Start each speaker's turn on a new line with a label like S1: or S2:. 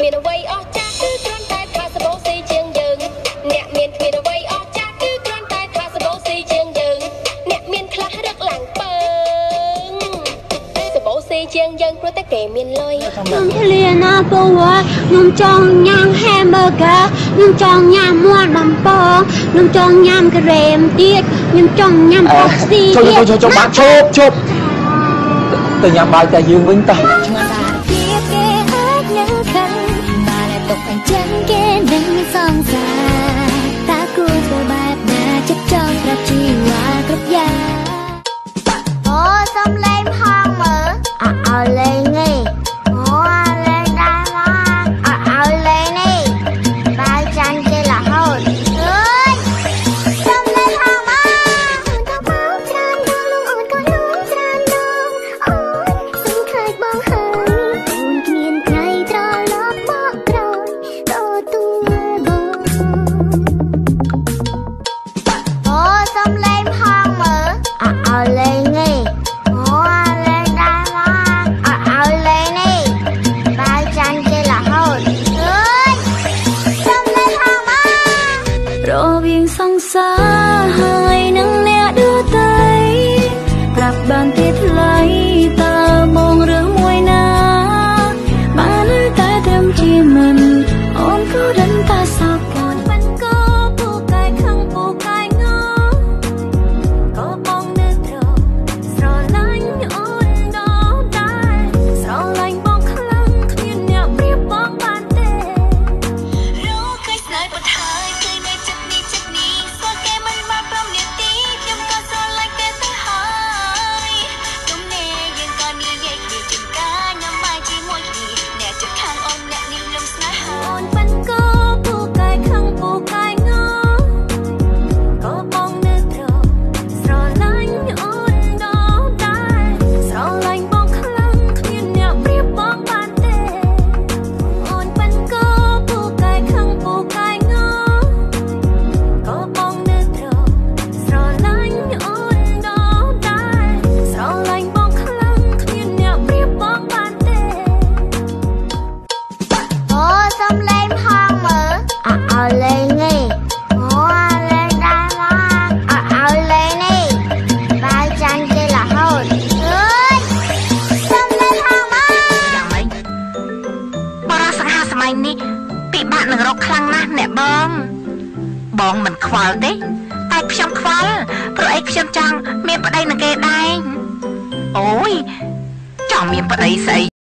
S1: មានអ្វីអស់ចាស់គឺគ្រាន់តែថាសបោស៊ីជាងយើងអ្នកមានគ្មានអ្វីអស់ចាស់គឺគ្រាន់តែថាសបោស៊ីជាងយើងអ្នកមានខ្លះរឹកឡើងពើសបោស៊ីជាងយើងព្រោះតែគេមានលុយខ្ញុំធ្លាណាពូខ្ញុំចង់ញ៉ាំ hamburger ខ្ញុំចង់ញ៉ាំមាន់បំពងខ្ញុំចង់ញ៉ាំក្រែមទៀតខ្ញុំចង់ញ៉ាំផាក់ស៊ីទៀតចូលបាក់ឈប់ទៅញ៉ាំបាយតែយើងវិញតោះឆ្ងាញ់តាគេអាចនឹងខឹងបានតែទុកអញ្ចឹងគេនឹងសង្សារតាគួរធ្វើបែបណាចិត្តចង់ប្រាប់ជីវ៉ាគ្រប់យ៉ាងអូសំលេងផងមើលឲ្យលេងនេះអូលេងដែរមកឲ្យលេងនេះបាយចាញ់គេរហូតអើយសំលេងផងមកអូនក៏មកច្រើនដងលងអូនក៏លងច្រើនដងអូនសុំខ្លាចបងហើយអូនគ្មានใครត្រឡប់មកក្រោយទទួលបងអូសំលេងផងមើលឲ្យលេងនេះអូលេងដែរមកឲ្យលេងនេះបាយចាញ់គេរហូតអើយសំលេងផងមករវាងសង្សារហើយនឹងអ្នកដទៃប្រាប់បានទេថ្លៃតើបងរឿងមួយណាបាននៅតែត្រឹមជាមិនអូនក៏ដឹងតែសោកអូនមិនក៏ពូកែខឹងពូកែងក៏បងនៅត្រង់ស្រឡាញ់អូនដល់ដែរស្រឡាញ់បងខ្លាំងគ្មានអ្នកប្រៀបបងបានទេរកឃើញស្នេហ៍ពិតហើយឃើញនៅចិត្តនេះស្គាល់គេមិនបាន5នាទីខ្ញុំក៏ស្រឡាញ់គេទៅហើយទុំនេះយើងក៏និយាយគ្នាជាការញ៉ាំបាយជាមួយគ្នាអ្នកចិត្តខាងអូនអ្នកនេះលំស្នេហ៍អូនមិនក៏ពូកែខឹងពូកែងក៏បងនៅត្រង់ស្រឡាញ់អូនដល់ដែរស្រឡាញ់បងខ្លាំងគ្មានអ្នកប្រៀបបងបានទេអូនមិនក៏ពូកែខឹងពូកែងក៏បងនៅត្រង់ស្រឡាញ់អូនដល់ដែរស្រឡាញ់បងខ្លាំងគ្មានអ្នកប្រៀបបងបានទេអូសំលេងផងមើលឲ្យលេងនេះអូលេងដែរមកឲ្យលេងនេះបាយចាញ់គេរហូតអើយសំលេងផងមកយ៉ាងម៉េចបរិសង្ហាសម័យនេះពិបាកនឹងរកខ្លាំងណាស់អ្នកបងមិនខ្វល់ទេតែខ្ញុំខ្វល់ព្រោះអីខ្ញុំចង់មានប្តីនឹងគេដែរអូយចង់មានប្តីស្អី